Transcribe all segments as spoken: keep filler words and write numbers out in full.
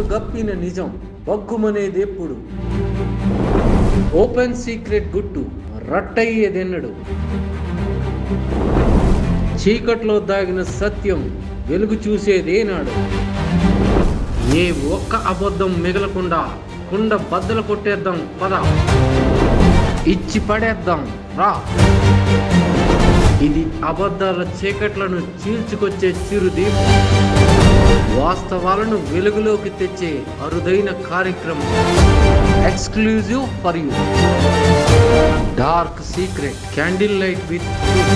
గప్పిన నిజం బగ్గుమనేది ఎప్పుడు? Open secret గుట్టు రట్టయ్యేదెన్నడు? చీకట్లో దాగిన సత్యం వెలుగు చూసేదేనాడు? ఏ ఒక్క అబద్ధం మిగలకుండా కుండ బద్దలు కొట్టేద్దాం పద, ఇచ్చి పడేద్దాం రా. ఇది అబద్ధాల చీకట్లను చీల్చుకొచ్చే చిరుదీపం, వాస్తవాలను వెలుగులోకి తెచ్చే అరుదైన కార్యక్రమం. Exclusive for you, dark secret candle light with.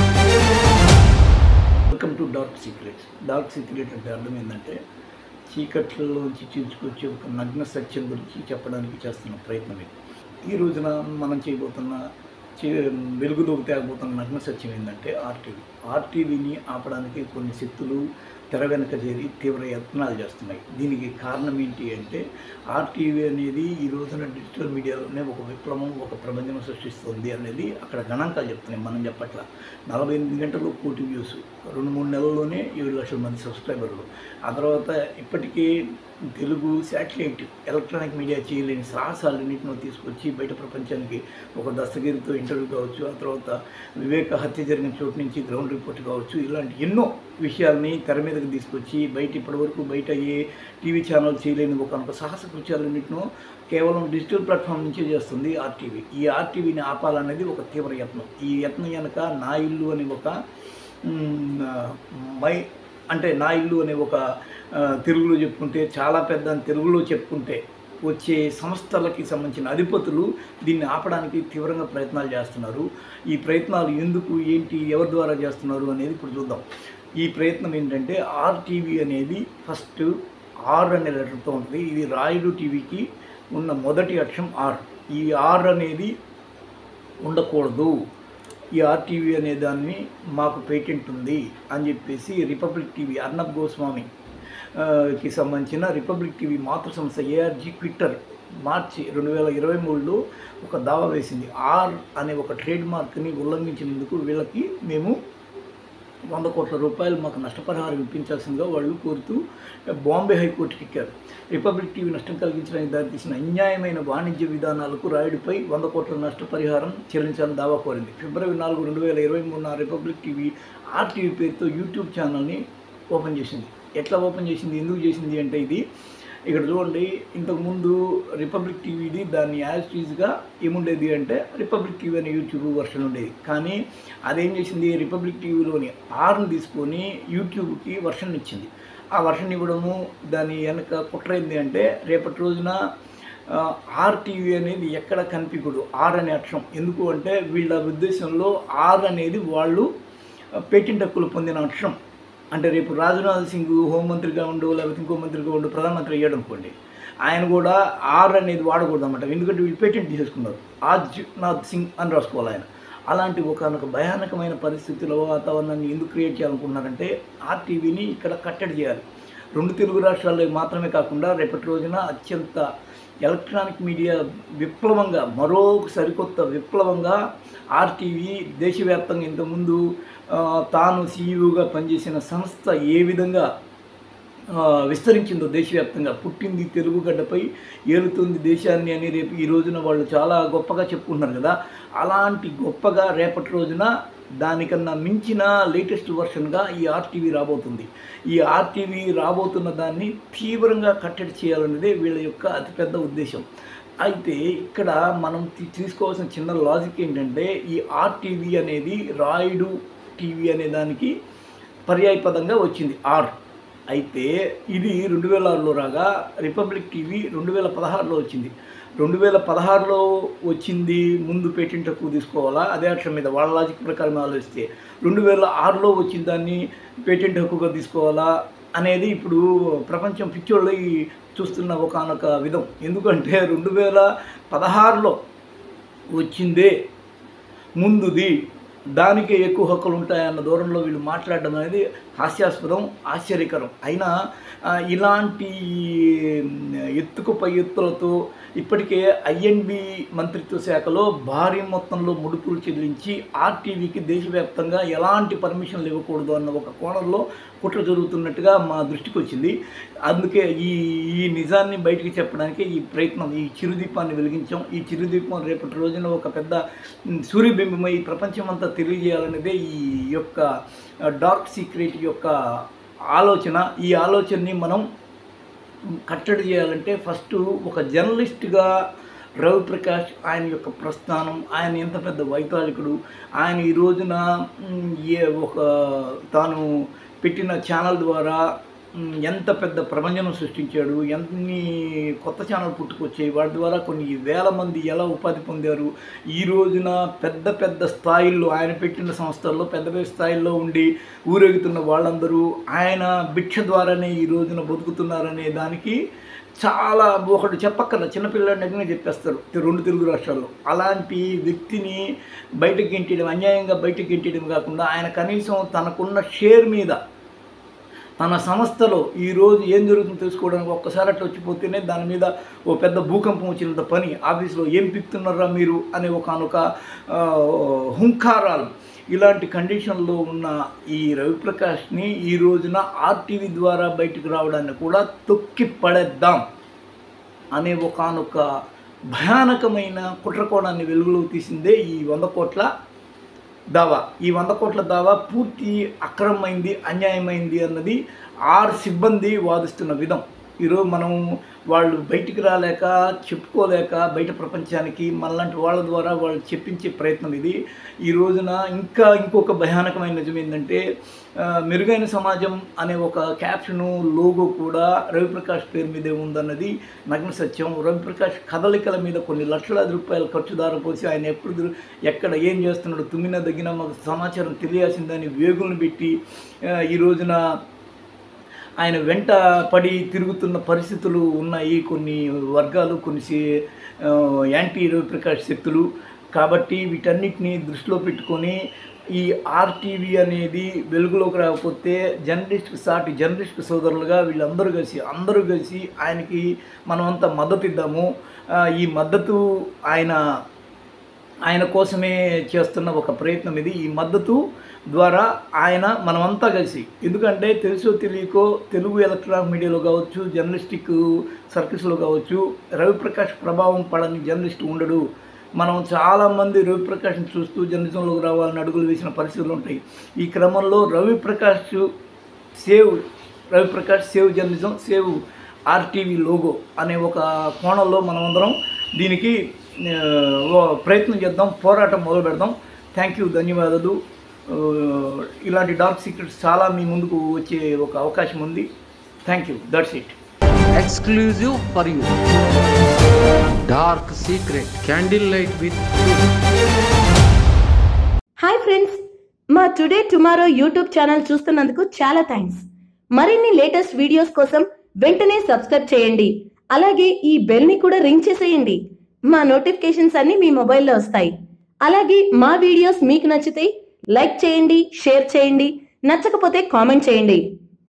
Welcome to dark secrets. Dark secret అంటే అర్థం ఏంటంటే చీకట్లలోంచి చీల్చుకొచ్చే ఒక నగ్న సత్యం గురించి చెప్పడానికి చేస్తున్న ప్రయత్నం ఇది. ఈ రోజున మనం చేయబోతున్న వెలుగులోకి తేగబోతున్న నగ్న సత్యం ఏంటంటే ఆర్టీవీ. ఆర్టీవీని ఆపడానికి కొన్ని శక్తులు తెర వెనక చేరి తీవ్ర యత్నాలు చేస్తున్నాయి. దీనికి కారణం ఏంటి అంటే ఆర్టీవీ అనేది ఈ రోజున డిజిటల్ మీడియాలోనే ఒక విప్లవం, ఒక ప్రపంచం సృష్టిస్తుంది అనేది అక్కడ గణాంకాలు చెప్తున్నాయి, మనం చెప్పట్ల. నలభై ఎనిమిది గంటల్లో కోటి వ్యూస్, రెండు మూడు నెలల్లోనే ఏడు లక్షల మంది సబ్స్క్రైబర్లు. ఆ తర్వాత ఇప్పటికే తెలుగు శాటిలైట్ ఎలక్ట్రానిక్ మీడియా చేయలేని సాహసాలన్నింటినో తీసుకొచ్చి బయట ప్రపంచానికి ఒక దస్తగిరితో ఇంటర్వ్యూ కావచ్చు, ఆ తర్వాత వివేక హత్య జరిగిన చోటు నుంచి గ్రౌండ్ రిపోర్ట్ కావచ్చు, ఇలాంటి ఎన్నో విషయాల్ని తెర మీదకి తీసుకొచ్చి బయట ఇప్పటివరకు బయట ఏ టీవీ ఛానల్ చేయలేని ఒక ఒక సాహస కృత్యాలన్నింటినో కేవలం డిజిటల్ ప్లాట్ఫామ్ నుంచే చేస్తుంది ఆర్టీవీ. ఈ ఆర్టీవీని ఆపాలనేది ఒక తీవ్ర యత్నం. ఈ యత్నం వెనక నా ఇల్లు అనే ఒక మై అంటే నా ఇల్లు అనే ఒక తెలుగులో చెప్పుకుంటే చాలా పెద్ద తెలుగులో చెప్పుకుంటే వచ్చే సంస్థలకి సంబంధించిన అధిపతులు దీన్ని ఆపడానికి తీవ్రంగా ప్రయత్నాలు చేస్తున్నారు. ఈ ప్రయత్నాలు ఎందుకు, ఏంటి, ఎవరి ద్వారా చేస్తున్నారు అనేది ఇప్పుడు చూద్దాం. ఈ ప్రయత్నం ఏంటంటే ఆర్టీవీ అనేది ఫస్ట్ ఆర్ అనే లెటర్తో ఉంటుంది. ఇది రాయుడు టీవీకి ఉన్న మొదటి అక్షరం ఆర్. ఈ ఆర్ అనేది ఉండకూడదు, ఈ ఆర్టీవీ అనే దాన్ని మాకు పేటెంట్ ఉంది అని చెప్పేసి రిపబ్లిక్ టీవీ, అర్నబ్ గోస్వామి కి సంబంధించిన రిపబ్లిక్ టీవీ మాతృ సంస్థ ఏఆర్జీ ట్విట్టర్ మార్చి రెండు వేల ఇరవై మూడులో ఒక దావా వేసింది. ఆర్ అనే ఒక ట్రేడ్ మార్క్ని ఉల్లంఘించినందుకు వీళ్ళకి మేము వంద కోట్ల రూపాయలు మాకు నష్టపరిహారం ఇప్పించాల్సిందిగా వాళ్ళు కోరుతూ బాంబే హైకోర్టుకి ఎక్కారు. రిపబ్లిక్ టీవీ నష్టం కలిగించడానికి దారితీసిన అన్యాయమైన వాణిజ్య విధానాలకు రాయుడిపై వంద కోట్ల నష్టపరిహారం చెల్లించాలని దావా కోరింది. ఫిబ్రవరి నాలుగు రెండు వేల ఇరవై మూడున రిపబ్లిక్ టీవీ ఆర్టీవీ పేరుతో యూట్యూబ్ ఛానల్ని ఓపెన్ చేసింది. ఎట్లా ఓపెన్ చేసింది, ఎందుకు చేసింది అంటే ఇది ఇక్కడ చూడండి. ఇంతకుముందు రిపబ్లిక్ టీవీది దాన్ని యాజ్ టీజ్గా ఏముండేది అంటే రిపబ్లిక్ టీవీ అనే యూట్యూబ్ వర్షన్ ఉండేది. కానీ అదేం చేసింది, రిపబ్లిక్ టీవీలోని ఆర్ని తీసుకొని యూట్యూబ్కి వర్షన్ ఇచ్చింది. ఆ వర్షన్ ఇవ్వడము దాని వెనక కుట్రైంది అంటే రేపటి రోజున ఆర్టీవీ అనేది ఎక్కడ కనిపించదు ఆర్ అనే అక్షరం. ఎందుకు అంటే వీళ్ళ ఉద్దేశంలో ఆర్ అనేది వాళ్ళు పేటెంట్ హక్కులు పొందిన అక్షరం. అంటే రేపు రాజ్నాథ్ సింగ్ హోంమంత్రిగా ఉండు, లేకపోతే ఇంకో మంత్రిగా ఉండు, ప్రధానమంత్రి అయ్యాడు అనుకోండి, ఆయన కూడా ఆర్ అనేది వాడకూడదు అన్నమాట. ఎందుకంటే వీళ్ళు పేటెంట్ తీసేసుకున్నారు, రాజ్నాథ్ సింగ్ అని రాసుకోవాలి ఆయన. అలాంటి ఒకనొక భయానకమైన పరిస్థితుల వాతావరణాన్ని ఎందుకు క్రియేట్ చేయాలనుకుంటున్నారంటే ఆర్టీవీని ఇక్కడ కట్టడి చేయాలి. రెండు తెలుగు రాష్ట్రాల్లో మాత్రమే కాకుండా రేపటి రోజున అత్యంత ఎలక్ట్రానిక్ మీడియా విప్లవంగా, మరో సరికొత్త విప్లవంగా ఆర్టీవీ దేశవ్యాప్తంగా ఇంతకుముందు తాను సీఈఓగా పనిచేసిన సంస్థ ఏ విధంగా విస్తరించిందో దేశవ్యాప్తంగా, పుట్టింది తెలుగు గడ్డపై, ఏలుతుంది దేశాన్ని అని రేపు ఈ రోజున వాళ్ళు చాలా గొప్పగా చెప్పుకుంటున్నారు కదా. అలాంటి గొప్పగా రేపటి రోజున దానికన్నా మించిన లేటెస్ట్ వర్షన్గా ఈ ఆర్టీవీ రాబోతుంది. ఈ ఆర్టీవీ రాబోతున్న దాన్ని తీవ్రంగా కట్టడి చేయాలన్నదే వీళ్ళ యొక్క అతిపెద్ద ఉద్దేశం. అయితే ఇక్కడ మనం తీసుకోవాల్సిన చిన్న లాజిక్ ఏంటంటే ఈ ఆర్టీవీ అనేది రాయుడు టీవీ అనే దానికి పర్యాయపదంగా వచ్చింది ఆర్. అయితే ఇది రెండు వేల ఆరులో రాగా రిపబ్లిక్ టీవీ రెండు వేల పదహారులో వచ్చింది. రెండు వేల పదహారులో వచ్చింది ముందు పేటెంట్ హక్కు తీసుకోవాలా, అదే అక్షరం మీద వాళ్ళ లాజిక్ ప్రకారం ఆలోచిస్తే రెండు వేల ఆరులో వచ్చిన దాన్ని పేటెంట్ హక్కుగా తీసుకోవాలా అనేది ఇప్పుడు ప్రపంచం పిచ్చోళ్ళు చూస్తున్న ఒకనొక విధం. ఎందుకంటే రెండు వేల పదహారులో వచ్చిందే ముందుది దానికే ఎక్కువ హక్కులు ఉంటాయన్న దూరంలో వీళ్ళు మాట్లాడడం అనేది హాస్యాస్పదం, ఆశ్చర్యకరం. అయినా ఇలాంటి ఎత్తుకు పై ఎత్తులతో ఇప్పటికే ఐఎన్బి మంత్రిత్వ శాఖలో భారీ మొత్తంలో ముడుపులు చెల్లించి ఆర్టీవీకి దేశవ్యాప్తంగా ఎలాంటి పర్మిషన్లు ఇవ్వకూడదు అన్న ఒక కోణంలో కుట్ర జరుగుతున్నట్టుగా మా దృష్టికి వచ్చింది. అందుకే ఈ ఈ నిజాన్ని బయటికి చెప్పడానికి ఈ ప్రయత్నం, ఈ చిరుదీపాన్ని వెలిగించాం. ఈ చిరుదీపం రేపటి రోజున ఒక పెద్ద సూర్యబింబమై ప్రపంచమంతా తెలియజేయాలనేదే ఈ యొక్క డార్క్ సీక్రెట్ యొక్క ఆలోచన. ఈ ఆలోచనని మనం కట్టడి చేయాలంటే ఫస్ట్ ఒక జర్నలిస్ట్గా రవిప్రకాష్ ఆయన యొక్క ప్రస్థానం, ఆయన ఎంత పెద్ద వైతాళికుడు, ఆయన ఈ రోజున ఏ ఒక తాను పెట్టిన ఛానల్ ద్వారా ఎంత పెద్ద ప్రపంచం సృష్టించాడు, ఎన్ని కొత్త ఛానల్ పుట్టుకొచ్చాయి, వాటి ద్వారా కొన్ని వేల మంది ఎలా ఉపాధి పొందారు. ఈ రోజున పెద్ద పెద్ద స్థాయిల్లో ఆయన పెట్టిన సంస్థల్లో పెద్ద పెద్ద స్థాయిల్లో ఉండి ఊరేగుతున్న వాళ్ళందరూ ఆయన భిక్ష ద్వారానే ఈ రోజున బతుకుతున్నారనే దానికి చాలా ఒకటి చెప్పక్కర్ల, చిన్నపిల్లాడి దగ్గర చెప్పేస్తారు రెండు తెలుగు రాష్ట్రాల్లో. అలాంటి వ్యక్తిని బయటకు గెంటేయడం, అన్యాయంగా బయటకు గెంటేయడం కాకుండా ఆయన కనీసం తనకున్న షేర్ మీద తన సంస్థలో ఈరోజు ఏం జరుగుతుందో తెలుసుకోవడానికి ఒక్కసారి అట్లా వచ్చిపోతేనే దాని మీద ఓ పెద్ద భూకంపం వచ్చినంత పని. ఆఫీస్లో ఏం పిక్తున్నారా మీరు అనే ఒకనొక హుంకారాలు, ఇలాంటి కండిషన్లో ఉన్న ఈ రవిప్రకాష్ని ఈ రోజున ఆర్టీవీ ద్వారా బయటకు రావడాన్ని కూడా తొక్కి పడేద్దాం అనే ఒకనొక భయానకమైన కుట్రకోణాన్ని వెలుగులో తీసిందే ఈ వంద కోట్ల దావా. ఈ వంద కోట్ల దావా పూర్తి అక్రమమైంది, అన్యాయమైంది అన్నది ఆర్ సిబ్బంది వాదిస్తున్న విధం. ఈరోజు మనం వాళ్ళు బయటికి రాలేక, చెప్పుకోలేక బయట ప్రపంచానికి మనలాంటి వాళ్ళ ద్వారా వాళ్ళు చెప్పించే ప్రయత్నం ఇది. ఈ రోజున ఇంకా ఇంకొక భయానకమైన నిజం ఏంటంటే మెరుగైన సమాజం అనే ఒక క్యాప్షను, లోగో కూడా రవిప్రకాష్ పేరు మీదే ఉందన్నది నగ్న సత్యం. రవిప్రకాష్ కదలికల మీద కొన్ని లక్షలాది రూపాయలు ఖర్చు దారపోసి ఆయన ఎప్పుడు ఎక్కడ ఏం చేస్తున్నాడు, తుమ్మిన దగ్గర మాకు సమాచారం తెలియాల్సిందని వేగులను పెట్టి ఈ రోజున ఆయన వెంట పడి తిరుగుతున్న పరిస్థితులు ఉన్నాయి కొన్ని వర్గాలు, కొన్ని యాంటీ రవిప్రకాష్ శక్తులు. కాబట్టి వీటన్నిటిని దృష్టిలో పెట్టుకొని ఈ ఆర్టీవీ అనేది వెలుగులోకి రాకపోతే జర్నలిస్ట్కి సాటి జర్నలిస్ట్ సోదరులుగా వీళ్ళందరూ కలిసి అందరూ కలిసి ఆయనకి మనమంతా మద్దతు ఇద్దాము. ఈ మద్దతు ఆయన ఆయన కోసమే చేస్తున్న ఒక ప్రయత్నం ఇది. ఈ మద్దతు ద్వారా ఆయన మనమంతా కలిసి, ఎందుకంటే తెలుసో తెలియకో తెలుగు ఎలక్ట్రానిక్ మీడియాలో కావచ్చు, జర్నలిస్టిక్ సర్కిల్స్లో కావచ్చు రవిప్రకాష్ ప్రభావం పడని జర్నలిస్ట్ ఉండడు. మనం చాలామంది రవిప్రకాష్ని చూస్తూ జర్నలిజంలోకి రావాలని అడుగులు వేసిన పరిస్థితులు ఉంటాయి. ఈ క్రమంలో Raviprakash save Raviprakash save journalism, save RTV logo అనే ఒక కోణంలో మనమందరం దీనికి ప్రయత్నం చేద్దాం, పోరాటం మొదలు పెడదాం. థ్యాంక్ యూ, ధన్యవాదాలు. ఇలాంటి డార్క్ సీక్రెట్స్ చాలా మీ ముందుకు వచ్చే ఒక అవకాశం ఉంది. Thank you, that's it. Exclusive for you, dark secret candle light with. Hi friends, మా టుడే టుమారో యూట్యూబ్ ఛానల్ చూస్తున్నందుకు చాలా థ్యాంక్స్. మరిన్ని లేటెస్ట్ వీడియోస్ కోసం వెంటనే సబ్స్క్రైబ్ చేయండి. అలాగే ఈ బెల్ ని కూడా రింగ్ చేసేయండి. మా నోటిఫికేషన్స్ అన్ని మీ మొబైల్లో వస్తాయి. అలాగే మా వీడియోస్ మీకు నచ్చితే లైక్ చేయండి, షేర్ చేయండి, నచ్చకపోతే కామెంట్ చేయండి.